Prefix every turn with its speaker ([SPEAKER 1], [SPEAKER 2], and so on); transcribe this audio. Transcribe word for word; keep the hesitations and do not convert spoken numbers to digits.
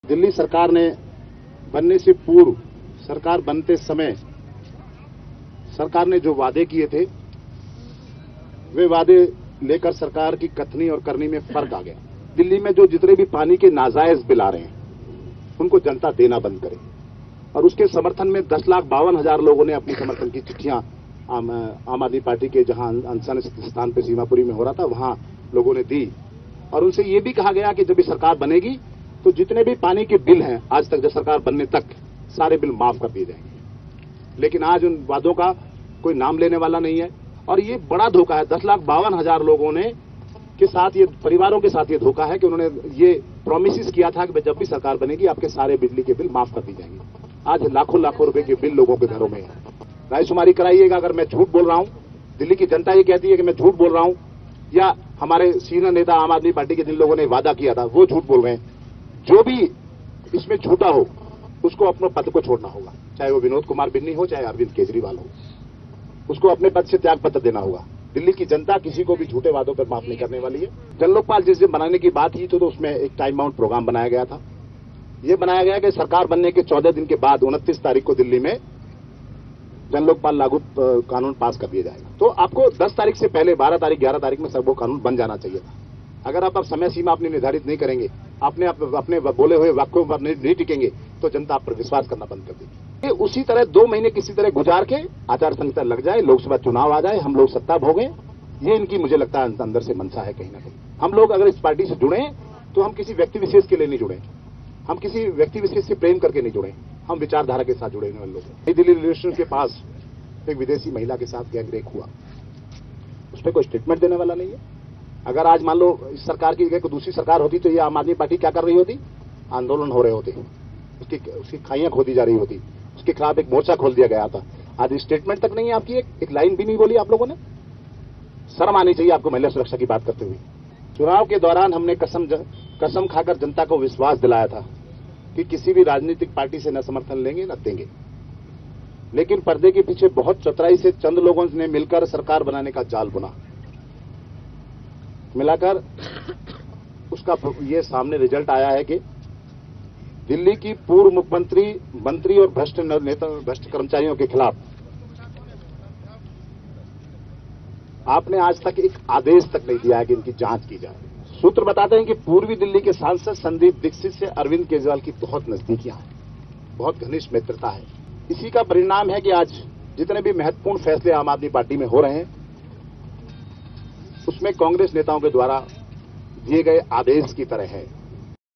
[SPEAKER 1] दिल्ली सरकार ने बनने से पूर्व, सरकार बनते समय सरकार ने जो वादे किए थे, वे वादे लेकर सरकार की कथनी और करनी में फर्क आ गया। दिल्ली में जो जितने भी पानी के नाजायज बिल आ रहे हैं, उनको जनता देना बंद करे। और उसके समर्थन में दस लाख बावन हजार लोगों ने अपनी समर्थन की चिट्ठियां आम, आम आदमी पार्टी के जहां अनशन स्थान पे सीमापुरी में हो रहा था, वहां लोगों ने दी। और उनसे ये भी कहा गया कि जब भी सरकार बनेगी तो जितने भी पानी के बिल हैं आज तक, जब सरकार बनने तक, सारे बिल माफ कर दिए जाएंगे। लेकिन आज उन वादों का कोई नाम लेने वाला नहीं है। और ये बड़ा धोखा है। दस लाख बावन हजार लोगों ने के साथ, ये परिवारों के साथ ये धोखा है कि उन्होंने ये प्रोमिस किया था कि जब भी सरकार बनेगी आपके सारे बिजली के बिल माफ कर दी जाएंगे। आज लाखों लाखों रुपए के बिल लोगों के घरों में है। रायशुमारी कराइएगा अगर मैं झूठ बोल रहा हूं। दिल्ली की जनता ये कहती है कि मैं झूठ बोल रहा हूं, या हमारे सीनियर नेता आम आदमी पार्टी के जिन लोगों ने वादा किया था वो झूठ बोल रहे हैं। जो भी इसमें झूठा हो उसको अपने पद को छोड़ना होगा, चाहे वो विनोद कुमार बिन्नी हो, चाहे अरविंद केजरीवाल हो, उसको अपने पद से त्याग पत्र देना होगा। दिल्ली की जनता किसी को भी झूठे वादों पर माफ नहीं करने वाली है। जन लोकपाल जिस दिन बनाने की बात की तो, तो उसमें एक टाइम बाउंड प्रोग्राम बनाया गया था। यह बनाया गया कि सरकार बनने के चौदह दिन के बाद उनतीस तारीख को दिल्ली में जन लोकपाल लागू कानून पास कर दिया जाएगा। तो आपको दस तारीख से पहले बारह तारीख ग्यारह तारीख में सब वो कानून बन जाना चाहिए था। अगर आप अब समय सीमा अपनी निर्धारित नहीं करेंगे, आपने आप, अपने बोले हुए वाक्यों पर नहीं, नहीं टिकेंगे, तो जनता आप पर विश्वास करना बंद कर देगी। ये उसी तरह दो महीने किसी तरह गुजार के आचार संहिता लग जाए, लोकसभा चुनाव आ जाए, हम लोग सत्ता भोगें, ये इनकी मुझे लगता है अंदर से मंशा है कहीं ना कहीं। हम लोग अगर इस पार्टी से जुड़े तो हम किसी व्यक्ति विशेष के लिए नहीं जुड़े, हम किसी व्यक्ति विशेष से प्रेम करके नहीं जुड़े, हम विचारधारा के साथ जुड़े हुए लोग। नई दिल्ली रेलवे स्टेशन के पास एक विदेशी महिला के साथ गैंगरेप हुआ, उस पर कोई स्टेटमेंट देने वाला नहीं है। अगर आज मान लो इस सरकार की जगह कोई दूसरी सरकार होती तो ये आम आदमी पार्टी क्या कर रही होती? आंदोलन हो रहे होते, उसकी उसकी खाइयां खोदी जा रही होती, उसके खिलाफ एक मोर्चा खोल दिया गया था। आज स्टेटमेंट तक नहीं है आपकी, एक, एक लाइन भी नहीं बोली आप लोगों ने। शर्म आनी चाहिए आपको महिला सुरक्षा की बात करते हुए। चुनाव के दौरान हमने कसम कसम खाकर जनता को विश्वास दिलाया था कि किसी भी राजनीतिक पार्टी से न समर्थन लेंगे न देंगे, लेकिन पर्दे के पीछे बहुत चतुराई से चंद लोगों ने मिलकर सरकार बनाने का जाल बुना। मिलाकर उसका ये सामने रिजल्ट आया है कि दिल्ली की पूर्व मुख्यमंत्री, मंत्री और भ्रष्ट नेता, भ्रष्ट कर्मचारियों के खिलाफ आपने आज तक एक आदेश तक नहीं दिया है कि इनकी जांच की जाए। सूत्र बताते हैं कि पूर्वी दिल्ली के सांसद संदीप दीक्षित से अरविंद केजरीवाल की बहुत नजदीकियां हैं, बहुत घनिष्ठ मित्रता है। इसी का परिणाम है कि आज जितने भी महत्वपूर्ण फैसले आम आदमी पार्टी में हो रहे हैं, उसमें कांग्रेस नेताओं के द्वारा दिए गए आदेश की तरह है।